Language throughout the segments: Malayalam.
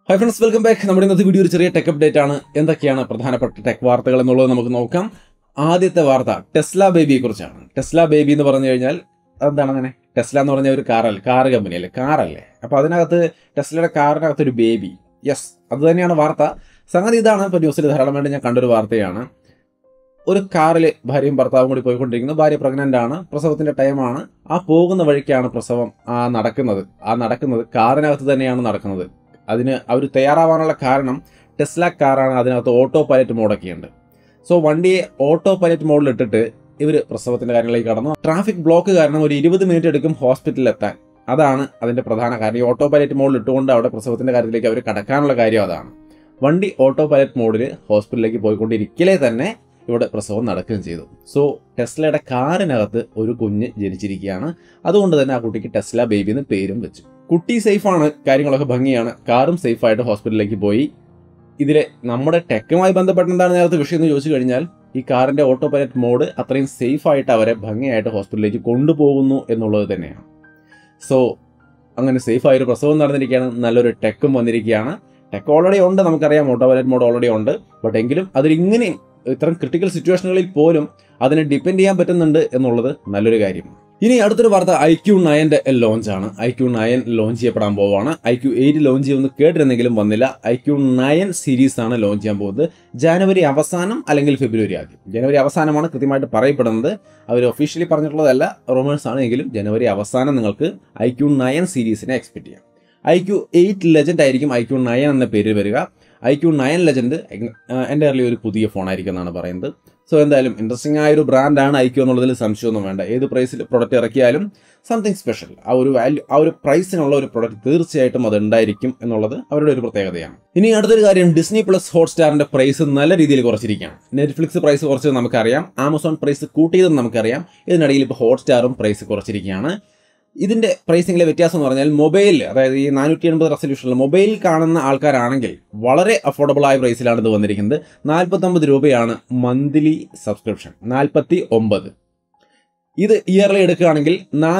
Hi friends, welcome back. നമ്മുടെ ഇന്നത്തെ വീഡിയോ ഒരു ചെറിയ ടെക് അപ്ഡേറ്റ് ആണ്. എന്തൊക്കെയാണ് പ്രധാനപ്പെട്ട ടെക് വാർത്തകൾ എന്നുള്ളത് നമുക്ക് നോക്കാം. ആദ്യത്തെ വാർത്ത ടെസ്ല ബേബിയെ കുറിച്ചാണ്. ടെസ്ല ബേബി എന്ന് പറഞ്ഞു കഴിഞ്ഞാൽ എന്താണ് അങ്ങനെ? ടെസ്ല എന്ന് പറഞ്ഞ ഒരു കാർ കമ്പനി അല്ലേ, കാറല്ലേ? അപ്പോൾ അതിനകത്ത് ടെസ്ലയുടെ കാറിനകത്ത് ഒരു ബേബി. യെസ്, അത് തന്നെയാണ് വാർത്ത. സംഗതി ഇതാണ്. ഇപ്പോൾ ന്യൂസിൽ ധാരാളമായിട്ട് ഞാൻ കണ്ടൊരു വാർത്തയാണ്. ഒരു കാറിൽ ഭാര്യയും ഭർത്താവും കൂടി പോയിക്കൊണ്ടിരിക്കുന്നു. ഭാര്യ പ്രഗ്നന്റ് ആണ്, പ്രസവത്തിന്റെ ടൈമാണ്. ആ പോകുന്ന വഴിക്കാണ് പ്രസവം നടക്കുന്നത് കാറിനകത്ത് തന്നെയാണ് നടക്കുന്നത്. അതിന് അവർ തയ്യാറാവാനുള്ള കാരണം ടെസ്ല കാറാണ്, അതിനകത്ത് ഓട്ടോ പൈലറ്റ് മോഡൊക്കെയുണ്ട്. സോ വണ്ടിയെ ഓട്ടോ പൈലറ്റ് മോഡിൽ ഇട്ടിട്ട് ഇവർ പ്രസവത്തിന്റെ കാര്യങ്ങളിലേക്ക് കടന്നു. ട്രാഫിക് ബ്ലോക്ക് കാരണം ഒരു 20 മിനിറ്റ് എടുക്കും ഹോസ്പിറ്റലിൽ എത്താൻ. അതാണ് അതിന്റെ പ്രധാന കാരണം. ഈ ഓട്ടോ പൈലറ്റ് മോഡിൽ ഇട്ടുകൊണ്ട് അവിടെ പ്രസവത്തിന്റെ കാര്യത്തിലേക്ക് അവർ കടക്കാനുള്ള കാര്യം അതാണ്. വണ്ടി ഓട്ടോ പൈലറ്റ് മോഡിൽ ഹോസ്പിറ്റലിലേക്ക് പോയിക്കൊണ്ടിരിക്കലേ തന്നെ ഇവിടെ പ്രസവം നടക്കുകയും ചെയ്തു. സോ ടെസ്ലയുടെ കാറിനകത്ത് ഒരു കുഞ്ഞ് ജനിച്ചിരിക്കുകയാണ്. അതുകൊണ്ട് തന്നെ ആ കുട്ടിക്ക് ടെസ്ല ബേബി എന്ന് പേരും വെച്ചു. കുട്ടി സേഫാണ്, കാര്യങ്ങളൊക്കെ ഭംഗിയാണ്, കാറും സേഫായിട്ട് ഹോസ്പിറ്റലിലേക്ക് പോയി. ഇതിൽ നമ്മുടെ ടെക്കുമായി ബന്ധപ്പെട്ട എന്താണ് നേരത്തെ വിഷയം എന്ന് ചോദിച്ചു കഴിഞ്ഞാൽ ഈ കാറിന്റെ ഓട്ടോ പൈലറ്റ് മോഡ് അത്രയും സേഫായിട്ട് അവരെ ഭംഗിയായിട്ട് ഹോസ്പിറ്റലിലേക്ക് കൊണ്ടുപോകുന്നു എന്നുള്ളത് തന്നെയാണ്. സോ അങ്ങനെ സേഫായൊരു പ്രസവം നടന്നിരിക്കുകയാണ്. നല്ലൊരു ടെക്കും വന്നിരിക്കുകയാണ്. ടെക്ക് ഓൾറെഡി ഉണ്ട്, നമുക്കറിയാം, ഓട്ടോ പൈലറ്റ് മോഡ് ഓൾറെഡി ഉണ്ട്. ബട്ട് എങ്കിലും അതിലിങ്ങനെയും ഇത്തരം ക്രിട്ടിക്കൽ സിറ്റുവേഷനുകളിൽ പോലും അതിനെ ഡിപ്പെൻഡ് ചെയ്യാൻ പറ്റുന്നുണ്ട് എന്നുള്ളത് നല്ലൊരു കാര്യമാണ്. ഇനി അടുത്തൊരു വാർത്ത iQ9 ലോഞ്ചാണ്. iQ9 ലോഞ്ച് ചെയ്യപ്പെടാൻ പോവുകയാണ്. iQ8 ലോഞ്ച് ചെയ്യുമെന്ന് കേട്ടിരുന്നെങ്കിലും വന്നില്ല. iQ9 സീരീസ് ആണ് ലോഞ്ച് ചെയ്യാൻ പോകുന്നത്. ജനുവരി അവസാനം അല്ലെങ്കിൽ ഫെബ്രുവരി ആദ്യം. ജനുവരി അവസാനമാണ് കൃത്യമായിട്ട് പറയപ്പെടുന്നത്. അവർ ഒഫീഷ്യലി പറഞ്ഞിട്ടുള്ളതല്ല, റൂമേഴ്സ് ആണ്. എങ്കിലും ജനുവരി അവസാനം നിങ്ങൾക്ക് iQ9 സീരീസിനെ എക്സ്പെക്ട് ചെയ്യാം. iQ8 ലെജൻഡ് ആയിരിക്കും iQ9 എന്ന പേര് വരിക. iQ9 ലെജൻഡ് എൻ്റയർലി ഒരു പുതിയ ഫോണായിരിക്കും എന്നാണ് പറയുന്നത്. സോ എന്തായാലും ഇൻട്രസ്റ്റിംഗ് ആയ ഒരു ബ്രാൻഡാണ് iQ എന്നുള്ളതിൽ സംശയമൊന്നും വേണ്ട. ഏത് പ്രൈസിൽ പ്രൊഡക്റ്റ് ഇറക്കിയാലും സംതിങ് സ്പെഷ്യൽ, ആ ഒരു പ്രൈസിനുള്ള ഒരു പ്രൊഡക്റ്റ് തീർച്ചയായിട്ടും അത് ഉണ്ടായിരിക്കും എന്നുള്ളത് അവരുടെ ഒരു പ്രത്യേകതയാണ്. ഇനി അടുത്തൊരു കാര്യം, ഡിസ്നി പ്ലസ് ഹോട്ട്സ്റ്റാറിന്റെ പ്രൈസ് നല്ല രീതിയിൽ കുറച്ചിരിക്കുകയാണ്. നെറ്റ്ഫ്ലിക്സ് പ്രൈസ് കുറച്ചത് നമുക്കറിയാം, ആമസോൺ പ്രൈസ് കൂട്ടിയതെന്ന് നമുക്കറിയാം. ഇതിനിടയിൽ ഇപ്പോൾ ഹോട്ട്സ്റ്റാറും പ്രൈസ് കുറച്ചിരിക്കുകയാണ്. ഇതിൻ്റെ പ്രൈസിങ്ങിലെ വ്യത്യാസം എന്ന് പറഞ്ഞാൽ മൊബൈൽ, അതായത് ഈ 480 റെസൊല്യൂഷനിൽ മൊബൈൽ കാണുന്ന ആൾക്കാരാണെങ്കിൽ വളരെ അഫോർഡബിൾ ആയ പ്രൈസിലാണ് ഇത് വന്നിരിക്കുന്നത്. 49 രൂപയാണ് മന്ത്ലി സബ്സ്ക്രിപ്ഷൻ, 49. ഇത് ഇയർലി എടുക്കുകയാണെങ്കിൽ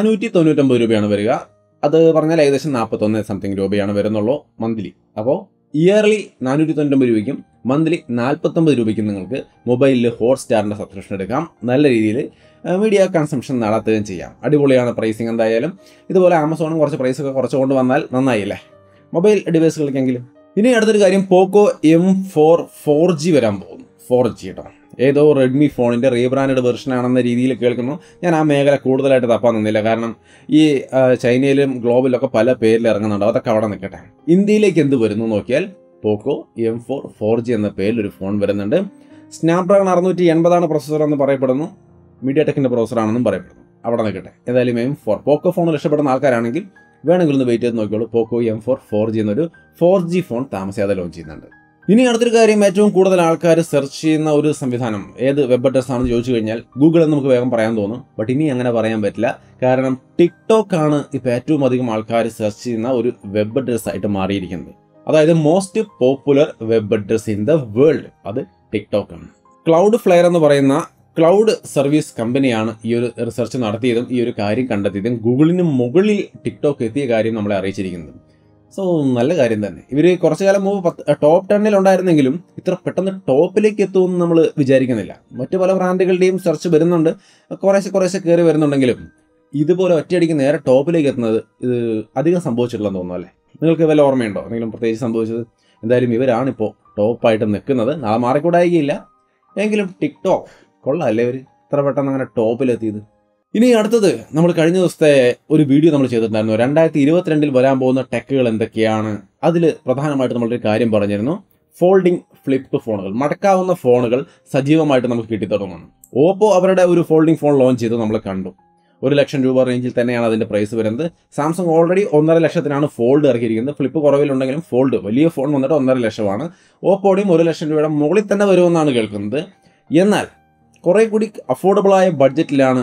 499 രൂപയാണ് വരിക. അത് പറഞ്ഞാൽ ഏകദേശം 41 സംതിങ് രൂപയാണ് വരുന്നുള്ളൂ മന്ത്ലി. അപ്പോൾ ഇയർലി 499 രൂപയ്ക്കും മന്ത്ലി 49 രൂപയ്ക്കും നിങ്ങൾക്ക് മൊബൈലിൽ ഹോട്ട്സ്റ്റാറിൻ്റെ സബ്സ്ക്രിപ്ഷൻ എടുക്കാം. നല്ല രീതിയിൽ മീഡിയ കൺസംഷൻ നടത്തുകയും ചെയ്യാം. അടിപൊളിയാണ് പ്രൈസിങ്. എന്തായാലും ഇതുപോലെ ആമസോണും കുറച്ച് പ്രൈസൊക്കെ കുറച്ചുകൊണ്ട് വന്നാൽ നന്നായില്ലേ മൊബൈൽ ഡിവൈസുകൾക്കെങ്കിലും. ഇനി അടുത്തൊരു കാര്യം, പോക്കോ M4 4G വരാൻ പോകുന്നു. 4G കേട്ടോ, ഏതോ റെഡ്മി ഫോണിൻ്റെ റീബ്രാൻഡ് വെർഷൻ ആണെന്ന രീതിയിൽ കേൾക്കുന്നു. ഞാൻ ആ മേഖല കൂടുതലായിട്ട് തപ്പാൻ നിന്നില്ല, കാരണം ഈ ചൈനയിലും ഗ്ലോബലിലൊക്കെ പല പേരിൽ ഇറങ്ങുന്നുണ്ട്. അതൊക്കെ അവിടെ നിൽക്കട്ടെ. ഇന്ത്യയിലേക്ക് എന്ത് വരുന്നു നോക്കിയാൽ പോക്കോ M4 4G എന്ന പേരിൽ ഒരു ഫോൺ വരുന്നുണ്ട്. സ്നാപ്ഡ്രാഗൺ 680 പ്രൊസസ്സർ എന്ന് പറയപ്പെടുന്നു. മീഡിയ ടെക്കിൻ്റെ പ്രോസറാണെന്നും പറയപ്പെടുന്നു. അവിടെ നിൽക്കട്ടെ. ഏതായാലും M4 പോക്കോ ഫോണിൽ ഇഷ്ടപ്പെടുന്ന ആൾക്കാരാണെങ്കിൽ വേണമെങ്കിൽ ഒന്ന് വെയിറ്റ് ചെയ്ത് നോക്കിയോളൂ. പോക്കോ M4 4G എന്നൊരു 4G ഫോൺ താമസിയാതെ ലോഞ്ച് ചെയ്യുന്നുണ്ട്. ഇനി അടുത്തൊരു കാര്യം, ഏറ്റവും കൂടുതൽ ആൾക്കാർ സെർച്ച് ചെയ്യുന്ന ഒരു സംവിധാനം ഏത് വെബ് അഡ്രസ് ആണെന്ന് ചോദിച്ചു കഴിഞ്ഞാൽ ഗൂഗിൾ എന്ന് നമുക്ക് വേഗം പറയാൻ തോന്നും. ബട്ട് ഇനി അങ്ങനെ പറയാൻ പറ്റില്ല, കാരണം ടിക്ടോക്ക് ആണ് ഇപ്പോൾ ഏറ്റവും അധികം ആൾക്കാർ സെർച്ച് ചെയ്യുന്ന ഒരു വെബ് അഡ്രസ് ആയിട്ട് മാറിയിരിക്കുന്നത്. അതായത് most popular web address in the world അത് ടിക്ടോക്ക് ആണ്. ക്ലൗഡ് ഫ്ലെയർ എന്ന് പറയുന്ന ക്ലൗഡ് സർവീസ് കമ്പനിയാണ് ഈ ഒരു റിസർച്ച് നടത്തിയതും ഈ ഒരു കാര്യം കണ്ടെത്തിയതും ഗൂഗിളിന് മുകളിൽ ടിക്ടോക്ക് എത്തിയ കാര്യം നമ്മളെ അറിയിച്ചിരിക്കുന്നത്. സോ നല്ല കാര്യം തന്നെ. ഇവർ കുറച്ചു കാലം മുമ്പ് ടോപ്പ് 10 ഉണ്ടായിരുന്നെങ്കിലും ഇത്ര പെട്ടെന്ന് ടോപ്പിലേക്ക് എത്തുമെന്ന് നമ്മൾ വിചാരിക്കുന്നില്ല. മറ്റു പല ബ്രാൻഡുകളുടെയും സെർച്ച് വരുന്നുണ്ട്, കുറേശ്ശെ കയറി വരുന്നുണ്ടെങ്കിലും ഇതുപോലെ ഒറ്റയടിക്ക് നേരെ ടോപ്പിലേക്ക് എത്തുന്നത് ഇത് അധികം സംഭവിച്ചിട്ടില്ലെന്ന് തോന്നുന്നു അല്ലേ? നിങ്ങൾക്ക് വല്ല ഓർമ്മയുണ്ടോ എന്തെങ്കിലും പ്രത്യേകിച്ച് സംഭവിച്ചത്? എന്തായാലും ഇവരാണിപ്പോൾ ടോപ്പായിട്ട് നിൽക്കുന്നത്. നാളെ മാറിക്കൂടായികയില്ല. എങ്കിലും ടിക്ടോക്ക് കൊള്ളാമല്ലേ ഇവർ ഇത്ര പെട്ടെന്ന് അങ്ങനെ ടോപ്പിലെത്തിയത്. ഇനി അടുത്തത്, നമ്മൾ കഴിഞ്ഞ ദിവസത്തെ ഒരു വീഡിയോ നമ്മൾ ചെയ്തിട്ടുണ്ടായിരുന്നു. 2022 വരാൻ പോകുന്ന ടെക്കുകൾ എന്തൊക്കെയാണ്. അതിൽ പ്രധാനമായിട്ട് നമ്മളൊരു കാര്യം പറഞ്ഞിരുന്നു, ഫോൾഡിംഗ് ഫ്ലിപ്പ് ഫോണുകൾ, മടക്കാവുന്ന ഫോണുകൾ സജീവമായിട്ട് നമുക്ക് കിട്ടിത്തുടങ്ങുന്നു. ഓപ്പോ അവരുടെ ഒരു ഫോൾഡിംഗ് ഫോൺ ലോഞ്ച് ചെയ്ത് നമ്മൾ കണ്ടു. 1 ലക്ഷം രൂപ റേഞ്ചിൽ തന്നെയാണ് അതിൻ്റെ പ്രൈസ് വരുന്നത്. സാംസങ് ഓൾറെഡി 1.5 ലക്ഷത്തിനാണ് ഫോൾഡ് ഇറക്കിയിരിക്കുന്നത്. ഫ്ലിപ്പ് കുറവിലുണ്ടെങ്കിലും ഫോൾഡ് വലിയ ഫോൺ വന്നിട്ട് 1.5 ലക്ഷമാണ്. ഓപ്പോയുടെയും 1 ലക്ഷം രൂപയുടെ മുകളിൽ തന്നെ വരുമെന്നാണ് കേൾക്കുന്നത്. എന്നാൽ കുറേ കൂടി അഫോർഡബിളായ ബഡ്ജറ്റിലാണ്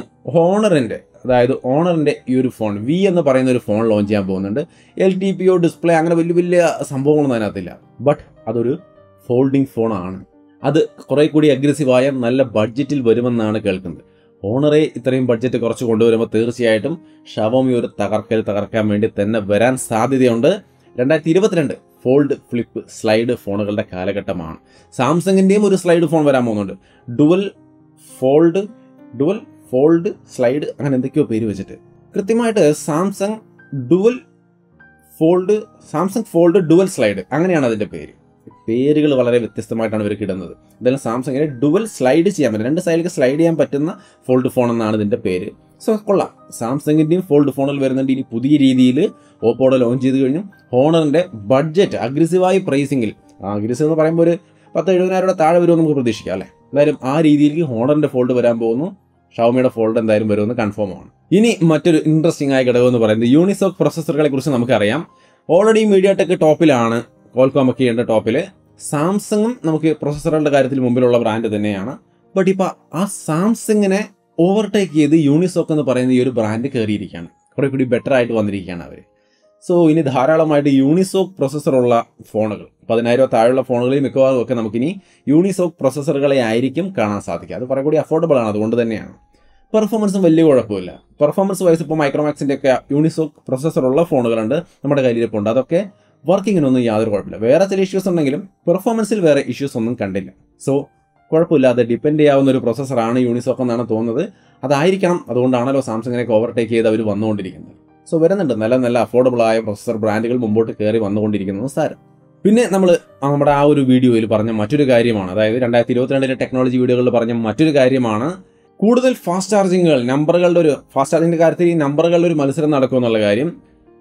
ഓണറിൻ്റെ ഈ ഒരു ഫോൺ V എന്ന് പറയുന്ന ഒരു ഫോൺ ലോഞ്ച് ചെയ്യാൻ പോകുന്നുണ്ട്. LTPO ഡിസ്പ്ലേ അങ്ങനെ വലിയ സംഭവങ്ങളൊന്നും അതിനകത്തില്ല. ബട്ട് അതൊരു ഫോൾഡിംഗ് ഫോണാണ്. അത് കുറേ കൂടി അഗ്രസീവായ നല്ല ബഡ്ജറ്റിൽ വരുമെന്നാണ് കേൾക്കുന്നത്. ഓണറെ ഇത്രയും ബഡ്ജറ്റ് കുറച്ച് കൊണ്ടുവരുമ്പോൾ തീർച്ചയായിട്ടും ഷവോമി ഒരു തകർക്കാൻ വേണ്ടി തന്നെ വരാൻ സാധ്യതയുണ്ട്. 2022 ഫോൾഡ് ഫ്ലിപ്പ് സ്ലൈഡ് ഫോണുകളുടെ കാലഘട്ടമാണ്. സാംസങ്ങിൻ്റെയും ഒരു സ്ലൈഡ് ഫോൺ വരാൻ പോകുന്നുണ്ട്. ഡുവൽ ഫോൾഡ് സ്ലൈഡ് അങ്ങനെ എന്തൊക്കെയോ പേര് വെച്ചിട്ട്. കൃത്യമായിട്ട് സാംസങ് ഫോൾഡ് ഡുവൽ സ്ലൈഡ് അങ്ങനെയാണ് അതിൻ്റെ പേര്. പേരുകൾ വളരെ വ്യത്യസ്തമായിട്ടാണ് ഇവർക്ക് ഇടുന്നത്. എന്തായാലും സാംസങ്ങിന് ഡുവൽ സ്ലൈഡ് ചെയ്യാൻ പറ്റും, 2 സൈഡിലേക്ക് സ്ലൈഡ് ചെയ്യാൻ പറ്റുന്ന ഫോൾഡ് ഫോൺ എന്നാണ് ഇതിൻ്റെ പേര്. സോ കൊള്ളാം. സാംസങ്ങിൻ്റെയും ഫോൾഡ് ഫോണുകൾ വരുന്നുണ്ട്. ഇനി പുതിയ രീതിയിൽ ഓപ്പോടെ ലോഞ്ച് ചെയ്ത് കഴിഞ്ഞു. ഹോണറിൻ്റെ ബഡ്ജറ്റ് അഗ്രസീവായി പ്രൈസിങ്ങിൽ, അഗ്രസീവ് എന്ന് പറയുമ്പോൾ ഒരു 10-70,000 താഴെ വരുമെന്ന് നമുക്ക് പ്രതീക്ഷിക്കാം അല്ലേ. എന്തായാലും ആ രീതിയിലേക്ക് ഹോണറിൻ്റെ ഫോൾഡ് വരാൻ പോകുന്നു. ഷവോമിയുടെ ഫോൾഡ് എന്തായാലും വരുമെന്ന് കൺഫേം ആണ്. ഇനി മറ്റൊരു ഇൻട്രസ്റ്റിംഗ് ആയ ഘടകം എന്ന് പറയുന്നത് യൂണിസോക് പ്രൊസസ്സറുകളെ കുറിച്ച് നമുക്കറിയാം. ഓൾറെഡി മീഡിയാടെക് ടോപ്പിലാണ്, കോൾകോം ഒക്കെ ചെയ്യേണ്ട ടോപ്പിൽ. സാംസങ്ങും നമുക്ക് പ്രൊസസ്സറുകളുടെ കാര്യത്തിൽ മുമ്പിലുള്ള ബ്രാൻഡ് തന്നെയാണ്. ബട്ട് ഇപ്പോൾ ആ സാംസങ്ങിനെ ഓവർടേക്ക് ചെയ്ത് യൂണിസോക് എന്ന് പറയുന്ന ഈ ഒരു ബ്രാൻഡ് കയറിയിരിക്കുകയാണ്. കുറെ കൂടി ബെറ്റർ ആയിട്ട് വന്നിരിക്കുകയാണ് അവർ. സോ ഇനി ധാരാളമായിട്ട് യൂണിസോക് പ്രൊസസ്സറുള്ള ഫോണുകൾ, 10,000 താഴെയുള്ള ഫോണുകളിൽ മിക്കവാറും ഒക്കെ നമുക്കിനി യൂണിസോക് പ്രൊസസ്സറുകളെ ആയിരിക്കും കാണാൻ സാധിക്കുക. അത് കുറെ കൂടി അഫോർഡബിൾ ആണ്, അതുകൊണ്ട് തന്നെയാണ്. പെർഫോമൻസും വലിയ കുഴപ്പമില്ല. പെർഫോമൻസ് വൈസ് ഇപ്പോൾ മൈക്രോമാക്സിൻ്റെ ഒക്കെ യൂണിസോക് പ്രൊസസ്സറുള്ള ഫോണുകളുണ്ട്, നമ്മുടെ കയ്യിലിരിപ്പുണ്ട്. അതൊക്കെ വർക്കിങ്ങിനൊന്നും യാതൊരു കുഴപ്പമില്ല. വേറെ ചില ഇഷ്യൂസ് ഉണ്ടെങ്കിലും പെർഫോമൻസിൽ വേറെ ഇഷ്യൂസ് ഒന്നും കണ്ടില്ല. സോ കുഴപ്പമില്ലാതെ ഡിപ്പെൻഡ് ചെയ്യാവുന്ന ഒരു പ്രൊസസ്സറാണ് യൂണിസോക് എന്നാണ് തോന്നുന്നത്. അതായിരിക്കണം, അതുകൊണ്ടാണല്ലോ സാംസങ്ങിനൊക്കെ ഓവർടേക്ക് ചെയ്ത് അവർ വന്നുകൊണ്ടിരിക്കുന്നത്. സോ വരുന്നുണ്ട് നല്ല നല്ല അഫോർഡബിൾ ആയ പ്രൊസസ്സർ ബ്രാൻഡുകൾ മുമ്പോട്ട് കയറി വന്നുകൊണ്ടിരിക്കുന്നത് സാരം. പിന്നെ നമ്മൾ നമ്മുടെ ആ ഒരു വീഡിയോയിൽ പറഞ്ഞ മറ്റൊരു കാര്യമാണ്, അതായത് 2022 ടെക്നോളജി വീഡിയോകളിൽ പറഞ്ഞ മറ്റൊരു കാര്യമാണ് കൂടുതൽ ഫാസ്റ്റ് ചാർജിങ്ങുകൾ, ഫാസ്റ്റ് ചാർജിങ്ങിൻ്റെ കാര്യത്തിൽ ഈ നമ്പറുകളുടെ ഒരു മത്സരം നടക്കുമെന്നുള്ള കാര്യം.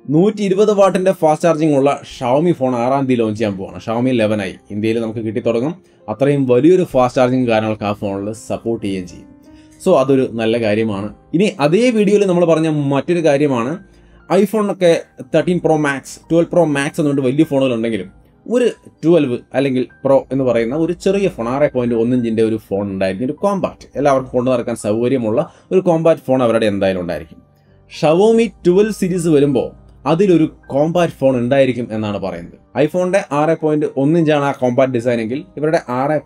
120 വാട്ടിൻ്റെ ഫാസ്റ്റ് ചാർജിംഗ് ഉള്ള ഷവോമി ഫോൺ 6-ാം തീയതി ലോഞ്ച് ചെയ്യാൻ പോവാണ്. ഷവോമി 11i ഇന്ത്യയിൽ നമുക്ക് കിട്ടിത്തുടങ്ങും. അത്രയും വലിയൊരു ഫാസ്റ്റ് ചാർജിങ് കാര്യങ്ങൾക്ക് ആ ഫോണിൽ സപ്പോർട്ട് ചെയ്യുകയും ചെയ്യും. സോ അതൊരു നല്ല കാര്യമാണ്. ഇനി അതേ വീഡിയോയിൽ നമ്മൾ പറഞ്ഞ മറ്റൊരു കാര്യമാണ്, ഐഫോണൊക്കെ 13 Pro Max 12 Pro Max എന്നുകൊണ്ട് വലിയ ഫോണുകളുണ്ടെങ്കിലും ഒരു 12 അല്ലെങ്കിൽ പ്രോ എന്ന് പറയുന്ന ഒരു ചെറിയ ഫോൺ 6.1 ഇഞ്ചിൻ്റെ ഒരു ഫോൺ ഉണ്ടായിരിക്കും. ഒരു കോമ്പാക്ട്, എല്ലാവർക്കും കൊണ്ടു നടക്കാൻ സൗകര്യമുള്ള ഒരു കോമ്പാക്ട് ഫോൺ അവരുടെ എന്തായാലും ഉണ്ടായിരിക്കും. ഷവോമി 12 സീരീസ് വരുമ്പോൾ അതിലൊരു കോമ്പാക്ട് ഫോൺ ഉണ്ടായിരിക്കും എന്നാണ് പറയുന്നത്. ഐഫോണിൻ്റെ 6.1 ഇഞ്ചാണ് ആ കോമ്പാക്ട് ഡിസൈൻ എങ്കിൽ ഇവരുടെ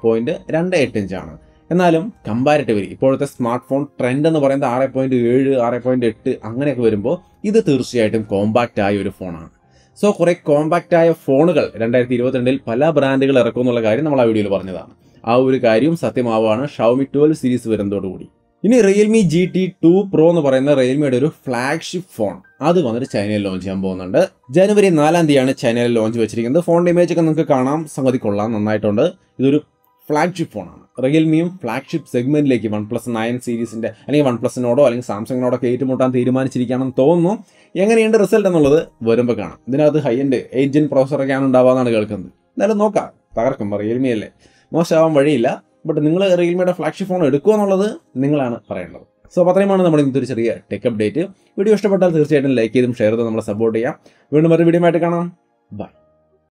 6.28 ഇഞ്ചാണ്. എന്നാലും കമ്പാരിറ്റീവ്ലി ഇപ്പോഴത്തെ സ്മാർട്ട് ഫോൺ ട്രെൻഡ് എന്ന് പറയുന്നത് 6.7 6.8 അങ്ങനെയൊക്കെ വരുമ്പോൾ ഇത് തീർച്ചയായിട്ടും കോമ്പാക്റ്റ് ആയ ഒരു ഫോണാണ്. സോ കുറേ കോമ്പാക്റ്റ് ആയ ഫോണുകൾ 2022 പല ബ്രാൻഡുകൾ ഇറക്കും എന്നുള്ള കാര്യം നമ്മൾ ആ വീഡിയോയിൽ പറഞ്ഞതാണ്. ആ ഒരു കാര്യം സത്യമാവുകയാണ് ഷവോമി 12 സീരീസ് വരുന്നതോടുകൂടി. ഇനി റിയൽമി GT2 Pro എന്ന് പറയുന്ന റിയൽമിയുടെ ഒരു ഫ്ലാഗ്ഷിപ്പ് ഫോൺ, അത് വന്നിട്ട് ചൈനയിൽ ലോഞ്ച് ചെയ്യാൻ പോകുന്നുണ്ട്. ജനുവരി 4-ാം തീയതിയാണ് ചൈനയിൽ ലോഞ്ച് വെച്ചിരിക്കുന്നത്. ഫോണിൻ്റെ ഇമേജ് ഒക്കെ നിങ്ങൾക്ക് കാണാം, സംഗതി കൊള്ളാം, നന്നായിട്ടുണ്ട്. ഇതൊരു ഫ്ലാഗ്ഷിപ്പ് ഫോണാണ്. റിയൽമിയും ഫ്ലാഗ്ഷിപ്പ് സെഗ്മെന്റിലേക്ക് OnePlus 9 സീരീസിൻ്റെ അല്ലെങ്കിൽ OnePlusനോടോ അല്ലെങ്കിൽ സാംസങ്ങിനോടൊക്കെ ഏറ്റുമുട്ടാൻ തീരുമാനിച്ചിരിക്കുകയാണെന്ന് തോന്നുന്നു. എങ്ങനെയുണ്ട് റിസൾട്ട് എന്നുള്ളത് വരുമ്പോൾ കാണാം. ഇതിനകത്ത് ഹൈ എൻഡ് 8 Gen പ്രോസസ്സറൊക്കെയാണ് ഉണ്ടാവാന്നാണ് കേൾക്കുന്നത്. എന്തായാലും നോക്കാം, തകർക്കും. റിയൽമി അല്ലേ, മോശമാവാൻ വഴിയില്ല. ബട്ട് നിങ്ങൾ റിയൽമിയുടെ ഫ്ലാഗ്ഷിപ്പ് ഫോൺ എടുക്കുക എന്നുള്ളത് നിങ്ങളാണ് പറയേണ്ടത്. സോ അത്രയുമാണ് നമ്മുടെ ഇന്നത്തെ ഒരു ചെറിയ ടെക് അപ്ഡേറ്റ്. വീഡിയോ ഇഷ്ടപ്പെട്ടാൽ തീർച്ചയായിട്ടും ലൈക്ക് ചെയ്തും ഷെയർ ചെയ്തും നമ്മളെ സപ്പോർട്ട് ചെയ്യാം. വീണ്ടും ഒരു വീഡിയോ ആയിട്ട് കാണാം. ബൈ.